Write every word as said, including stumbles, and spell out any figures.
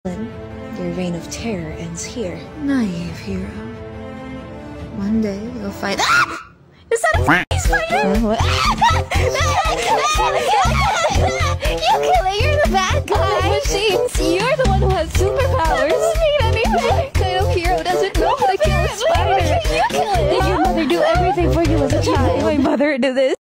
Your reign of terror ends here. Naive hero. One day you'll fight. Ah! Is that a f***ing spider? You kill it, you're the bad guy! Machines, you're the one who has superpowers! That doesn't mean anything! What kind of hero doesn't know how to kill a spider? You kill it! Did your mother do everything for you as a child? Did my mother do this?